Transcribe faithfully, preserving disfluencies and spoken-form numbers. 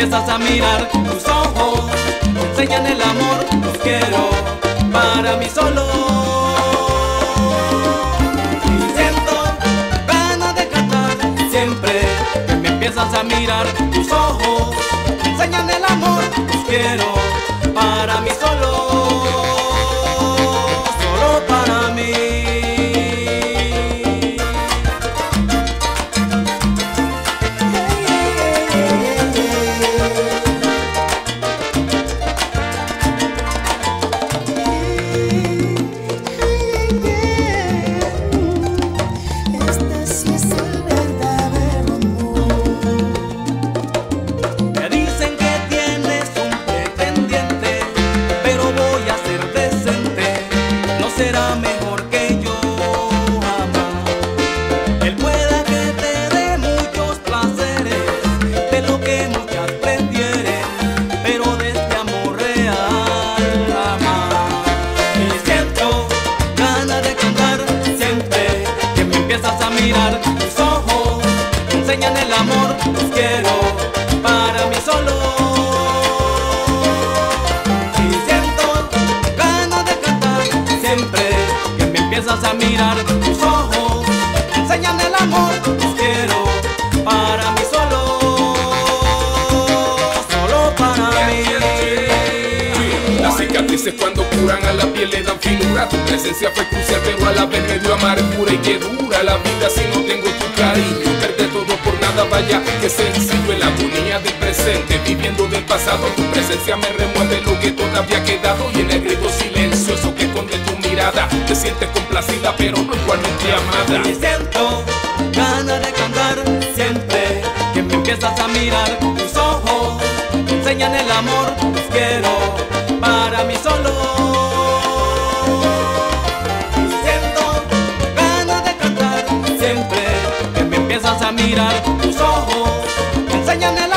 empiezas a mirar, tus ojos me enseñan el amor, los quiero para mí solo. Y siento ganas de cantar siempre que me empiezas a mirar, tus ojos me enseñan el amor, los quiero para mí solo. Será mejor que yo jamás. Él pueda que te dé muchos placeres, de lo que muchas prefieren, pero de este amor real jamás. Y siento ganas de cantar siempre que me empiezas a mirar, tus ojos me enseñan el amor, los quiero para mí solo. Empiezas a mirar, tus ojos me enseñan el amor, los quiero para mí solo, solo para mí. Las cicatrices cuando curan a la piel le dan finura. Tu presencia fue crucial pero a la vez me dio amargura. Y que dura la vida si no tengo tu cariño. Perder todo por nada, vaya que sencillo. En la agonía del presente, viviendo del pasado, tu presencia me remueve lo que todavía ha quedado. Y en el grito silencioso que esconde tu mirada, te sientes complacida pero no igualmente amada. Y siento ganas de cantar siempre que me empiezas a mirar, tus ojos me enseñan el amor, los quiero para mí solo. Y siento ganas de cantar siempre que me empiezas a mirar, tus ojos me enseñan el amor.